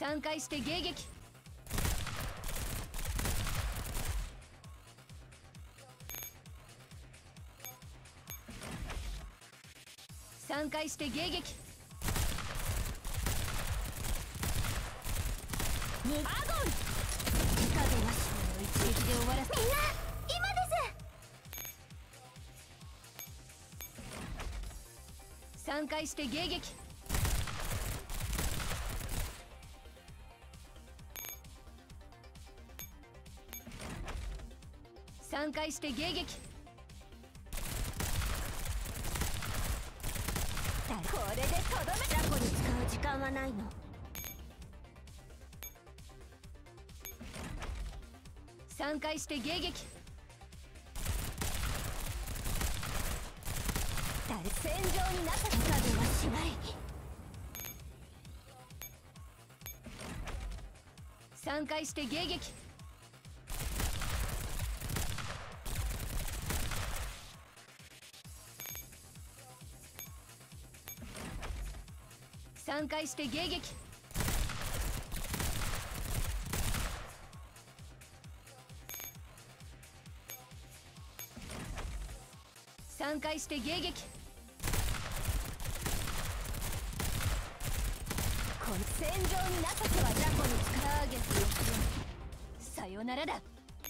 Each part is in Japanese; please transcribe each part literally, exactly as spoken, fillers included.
散開して迎撃。散開して迎撃。アゴン。手数なしの一撃で終わらせ。みんな今です。散開して迎撃。散開して迎撃。これでとどめ。雑魚に使う時間はないの。散開して迎撃。戦場になった手数はしない。散開して迎撃。散開して迎撃。散開して迎撃。この戦場になった手は雑魚にターゲットをさよならだ。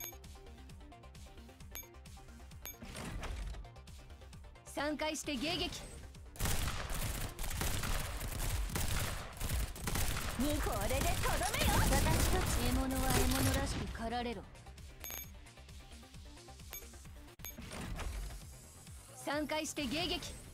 散開して迎撃。これでとどめよ。私と獲物は獲物らしく狩られろ。散開して迎撃。